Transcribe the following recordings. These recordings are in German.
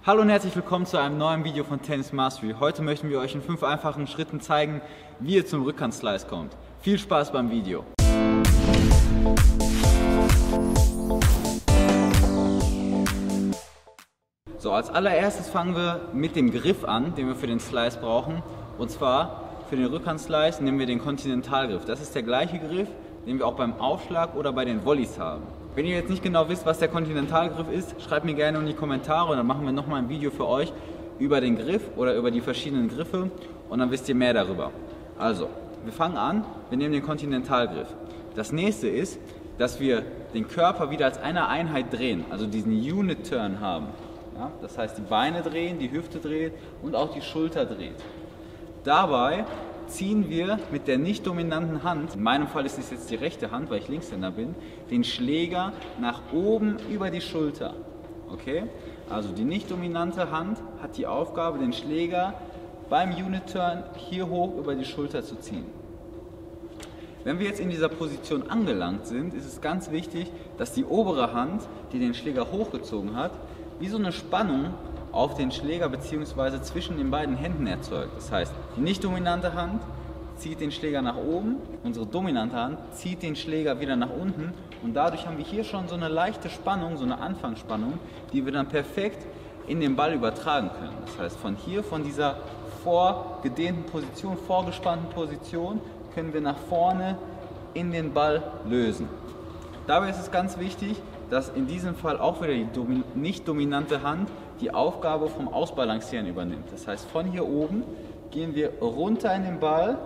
Hallo und herzlich willkommen zu einem neuen Video von Tennis Mastery. Heute möchten wir euch in 5 einfachen Schritten zeigen, wie ihr zum Rückhand-Slice kommt. Viel Spaß beim Video! So, als allererstes fangen wir mit dem Griff an, den wir für den Slice brauchen. Und zwar für den Rückhand-Slice nehmen wir den Kontinentalgriff. Das ist der gleiche Griff, den wir auch beim Aufschlag oder bei den Volleys haben. Wenn ihr jetzt nicht genau wisst, was der Kontinentalgriff ist, schreibt mir gerne in die Kommentare und dann machen wir nochmal ein Video für euch über den Griff oder über die verschiedenen Griffe und dann wisst ihr mehr darüber. Also, wir fangen an, wir nehmen den Kontinentalgriff. Das nächste ist, dass wir den Körper wieder als eine Einheit drehen, also diesen Unit Turn haben. Ja, das heißt, die Beine drehen, die Hüfte dreht und auch die Schulter dreht. Dabei ziehen wir mit der nicht dominanten Hand, in meinem Fall ist es jetzt die rechte Hand, weil ich Linkshänder bin, den Schläger nach oben über die Schulter. Okay? Also die nicht dominante Hand hat die Aufgabe, den Schläger beim Unit Turn hier hoch über die Schulter zu ziehen. Wenn wir jetzt in dieser Position angelangt sind, ist es ganz wichtig, dass die obere Hand, die den Schläger hochgezogen hat, wie so eine Spannung auf den Schläger bzw. zwischen den beiden Händen erzeugt. Das heißt, die nicht dominante Hand zieht den Schläger nach oben, unsere dominante Hand zieht den Schläger wieder nach unten und dadurch haben wir hier schon so eine leichte Spannung, so eine Anfangsspannung, die wir dann perfekt in den Ball übertragen können. Das heißt, von hier, von dieser vorgedehnten Position, vorgespannten Position, können wir nach vorne in den Ball lösen. Dabei ist es ganz wichtig, dass in diesem Fall auch wieder die nicht dominante Hand die Aufgabe vom Ausbalancieren übernimmt. Das heißt, von hier oben gehen wir runter in den Ball.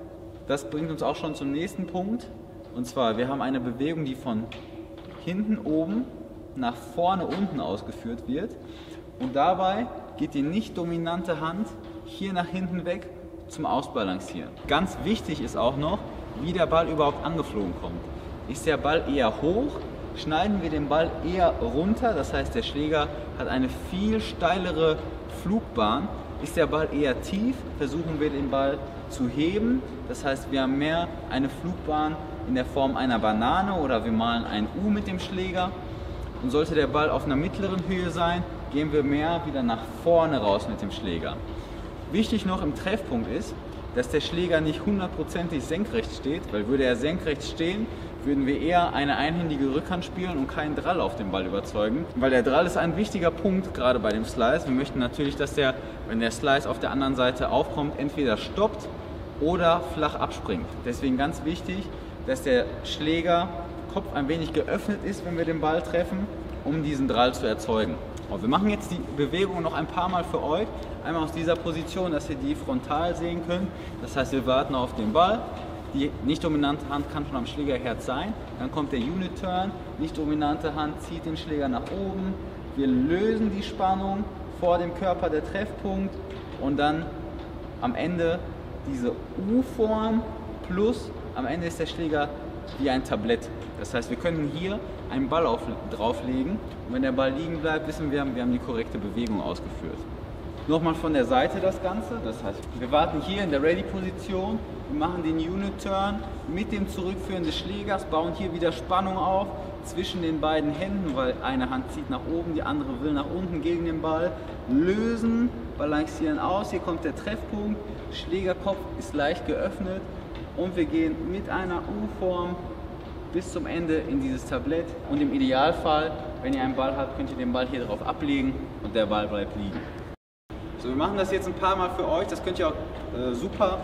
Das bringt uns auch schon zum nächsten Punkt. Und zwar, wir haben eine Bewegung, die von hinten oben nach vorne unten ausgeführt wird. Und dabei geht die nicht dominante Hand hier nach hinten weg zum Ausbalancieren. Ganz wichtig ist auch noch, wie der Ball überhaupt angeflogen kommt. Ist der Ball eher hoch, schneiden wir den Ball eher runter, das heißt der Schläger hat eine viel steilere Flugbahn. Ist der Ball eher tief, versuchen wir den Ball zu heben, das heißt wir haben mehr eine Flugbahn in der Form einer Banane oder wir malen ein U mit dem Schläger. Und sollte der Ball auf einer mittleren Höhe sein, gehen wir mehr wieder nach vorne raus mit dem Schläger. Wichtig noch im Treffpunkt ist, dass der Schläger nicht hundertprozentig senkrecht steht, weil würde er senkrecht stehen, würden wir eher eine einhändige Rückhand spielen und keinen Drall auf den Ball überzeugen. Weil der Drall ist ein wichtiger Punkt, gerade bei dem Slice. Wir möchten natürlich, dass der, wenn der Slice auf der anderen Seite aufkommt, entweder stoppt oder flach abspringt. Deswegen ganz wichtig, dass der Schlägerkopf ein wenig geöffnet ist, wenn wir den Ball treffen, um diesen Drall zu erzeugen. Und wir machen jetzt die Bewegung noch ein paar Mal für euch. Einmal aus dieser Position, dass ihr die frontal sehen könnt. Das heißt, wir warten auf den Ball. Die nicht dominante Hand kann schon am Schlägerherz sein. Dann kommt der Unit Turn. Nicht dominante Hand zieht den Schläger nach oben. Wir lösen die Spannung vor dem Körper, der Treffpunkt. Und dann am Ende diese U-Form plus am Ende ist der Schläger wie ein Tablett. Das heißt, wir können hier einen Ball drauflegen und wenn der Ball liegen bleibt, wissen wir, wir haben die korrekte Bewegung ausgeführt. Nochmal von der Seite das Ganze, das heißt, wir warten hier in der Ready-Position, wir machen den Unit-Turn mit dem Zurückführen des Schlägers, bauen hier wieder Spannung auf zwischen den beiden Händen, weil eine Hand zieht nach oben, die andere will nach unten gegen den Ball, lösen, balancieren aus, hier kommt der Treffpunkt, Schlägerkopf ist leicht geöffnet und wir gehen mit einer U-Form bis zum Ende in dieses Tablett und im Idealfall, wenn ihr einen Ball habt, könnt ihr den Ball hier drauf ablegen und der Ball bleibt liegen. So, wir machen das jetzt ein paar Mal für euch, das könnt ihr auch super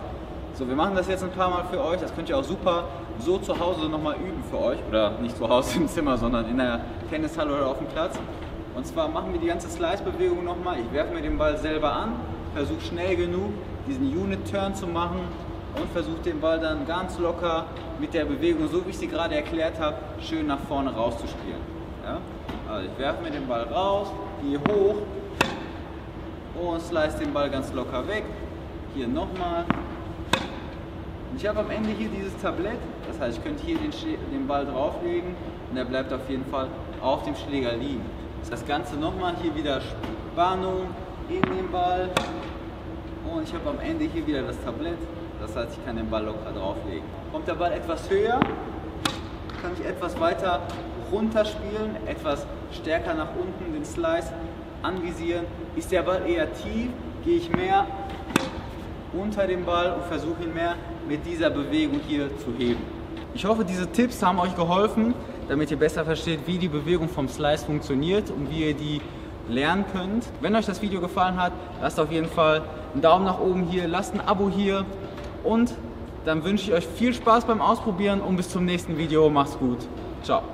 so zu Hause nochmal üben für euch, oder nicht zu Hause im Zimmer, sondern in der Tennishalle oder auf dem Platz. Und zwar machen wir die ganze Slice-Bewegung nochmal, ich werfe mir den Ball selber an, versuche schnell genug diesen Unit-Turn zu machen und versucht den Ball dann ganz locker mit der Bewegung, so wie ich sie gerade erklärt habe, schön nach vorne rauszuspielen. Ja? Also ich werfe mir den Ball raus, gehe hoch und slice den Ball ganz locker weg. Hier nochmal. Und ich habe am Ende hier dieses Tablett, das heißt, ich könnte hier den Ball drauflegen und er bleibt auf jeden Fall auf dem Schläger liegen. Das Ganze nochmal, hier wieder Spannung in den Ball und ich habe am Ende hier wieder das Tablett. Das heißt, ich kann den Ball locker drauflegen. Kommt der Ball etwas höher, kann ich etwas weiter runter spielen, etwas stärker nach unten den Slice anvisieren. Ist der Ball eher tief, gehe ich mehr unter dem Ball und versuche ihn mehr mit dieser Bewegung hier zu heben. Ich hoffe, diese Tipps haben euch geholfen, damit ihr besser versteht, wie die Bewegung vom Slice funktioniert und wie ihr die lernen könnt. Wenn euch das Video gefallen hat, lasst auf jeden Fall einen Daumen nach oben hier, lasst ein Abo hier und dann wünsche ich euch viel Spaß beim Ausprobieren und bis zum nächsten Video. Macht's gut. Ciao.